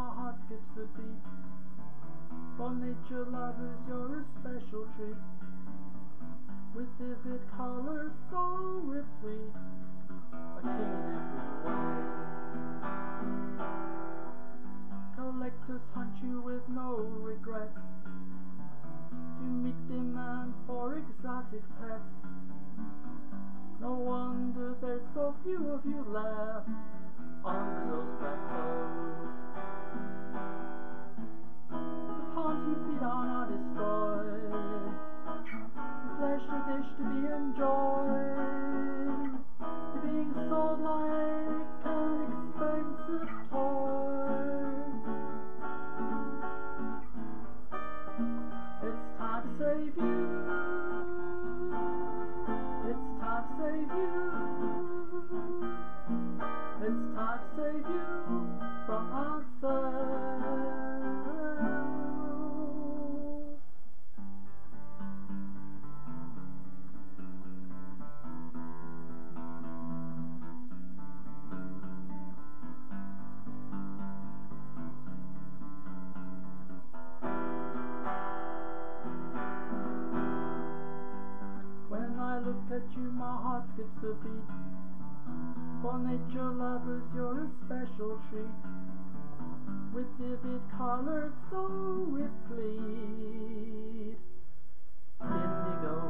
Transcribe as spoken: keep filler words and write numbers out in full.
heart skips a beat. For nature lovers, you're a special treat, with vivid colors so replete, a king in every way. Collectors hunt you with no regrets, to meet demand for exotic pets. No wonder there's so few of you left on Brazil's plateaus. The ponds you feed on are destroyed, your flesh a dish to be enjoyed. You're being sold like an expensive toy. It's time to save you. It's time to save you. It's time to save you from ourselves. When I look at you, my heart skips a beat. For nature lovers, you're a special treat, with vivid colors so replete. Indigo